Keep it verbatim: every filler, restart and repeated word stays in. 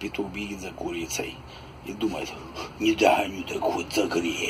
петух бегит за курицей и думает, не догоню, так хоть загрею.